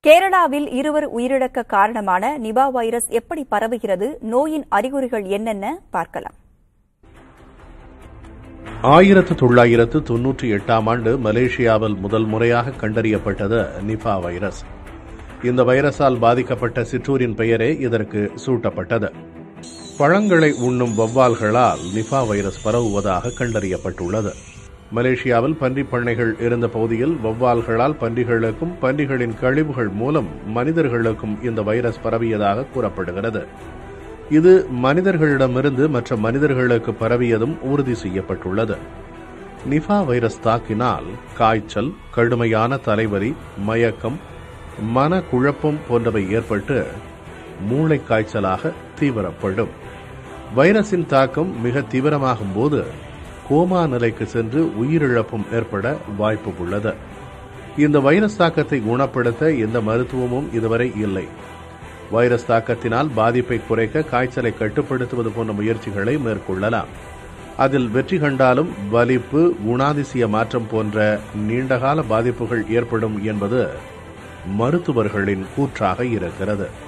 கேரளாவில் இருவர் உயிரிழக்க காரணமான நிபா வைரஸ் எப்படி பரவுகிறது, நோயின் அறிகுறிகள் என்னென்ன பார்க்கலாம். 1998ஆம் ஆண்டு மலேசியாவில் முதல் முறையாக கண்டறியப்பட்டது நிபா வைரஸ். இந்த வைரஸால் பாதிக்கப்பட்ட சிற்றூரின் பெயரே இதற்கு சூட்டப்பட்டது. பழங்களை உண்ணும் வௌவால்களால் நிபா வைரஸ் பரவுவதாக கண்டறியப்பட்டுள்ளது. மலேசியாவில் பன்றிப் பண்ணைகள் இருந்த பகுதியில் வௌவால்களால் பன்றிகளுக்கும் பன்றிகளின் கழிவுகள் மூலம் மனிதர்களுக்கும் இந்த வைரஸ் பரவியதாக கூறப்படுகிறது. இது மனிதர்களிடமிருந்து மற்ற மனிதர்களுக்கு பரவியதும் உறுதி செய்யப்பட்டுள்ளது. நிபா வைரஸ் தாக்கினால் காய்ச்சல், கடுமையான தலைவலி, மயக்கம், மனக்குழப்பம் போன்றவை ஏற்பட்டு மூளை காய்ச்சலாக தீவிரப்படும். வைரஸின் தாக்கம் மிக தீவிரமாகும் போது கோமா நிலைக்கு சென்று உயிரிழப்பும் ஏற்பட வாய்ப்பு உள்ளது. இந்த வைரஸ் தாக்கத்தை குணப்படுத்த எந்த மருத்துவமும் இதுவரை இல்லை. வைரஸ் தாக்கத்தினால் பாதிப்பை குறைக்க காய்ச்சலை கட்டுப்படுத்துவது போன்ற முயற்சிகளை மேற்கொள்ளலாம். அதில் வெற்றி கண்டாலும் வலிப்பு, குணாதிசய மாற்றம் போன்ற நீண்டகால பாதிப்புகள் ஏற்படும் என்பது மருத்துவர்களின் கூற்றாக இருக்கிறது.